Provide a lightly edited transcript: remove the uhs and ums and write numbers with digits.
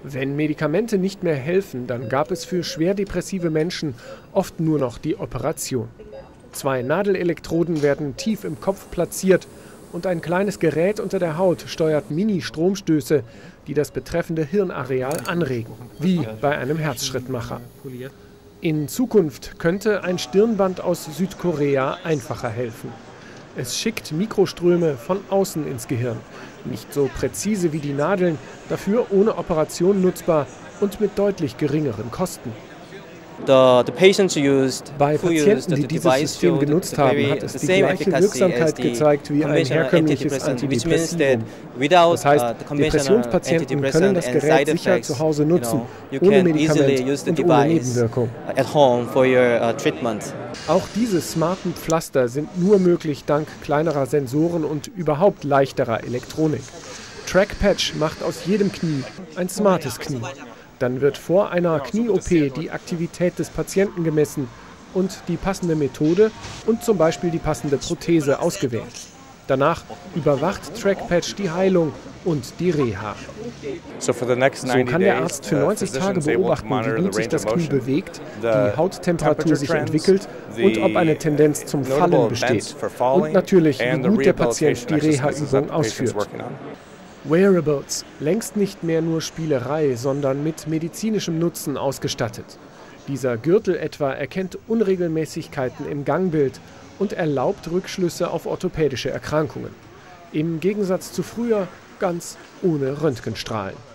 Wenn Medikamente nicht mehr helfen, dann gab es für schwer depressive Menschen oft nur noch die Operation. 2 Nadelelektroden werden tief im Kopf platziert und ein kleines Gerät unter der Haut steuert Mini-Stromstöße, die das betreffende Hirnareal anregen, wie bei einem Herzschrittmacher. In Zukunft könnte ein Stirnband aus Südkorea einfacher helfen. Es schickt Mikroströme von außen ins Gehirn. Nicht so präzise wie die Nadeln, dafür ohne Operation nutzbar und mit deutlich geringeren Kosten. Bei Patienten, die dieses System genutzt haben, hat es die gleiche Wirksamkeit gezeigt wie ein herkömmliches Antidepressivum. Das heißt, Depressionspatienten können das Gerät sicher zu Hause nutzen, ohne Medikament und ohne Nebenwirkung. Auch diese smarten Pflaster sind nur möglich dank kleinerer Sensoren und überhaupt leichterer Elektronik. TrackPatch macht aus jedem Knie ein smartes Knie. Dann wird vor einer Knie-OP die Aktivität des Patienten gemessen und die passende Methode und zum Beispiel die passende Prothese ausgewählt. Danach überwacht TrackPatch die Heilung und die Reha. So kann der Arzt für 90 Tage beobachten, wie gut sich das Knie bewegt, die Hauttemperatur sich entwickelt und ob eine Tendenz zum Fallen besteht. Und natürlich, wie gut der Patient die Reha-Übung ausführt. Wearables, längst nicht mehr nur Spielerei, sondern mit medizinischem Nutzen ausgestattet. Dieser Gürtel etwa erkennt Unregelmäßigkeiten im Gangbild und erlaubt Rückschlüsse auf orthopädische Erkrankungen. Im Gegensatz zu früher ganz ohne Röntgenstrahlen.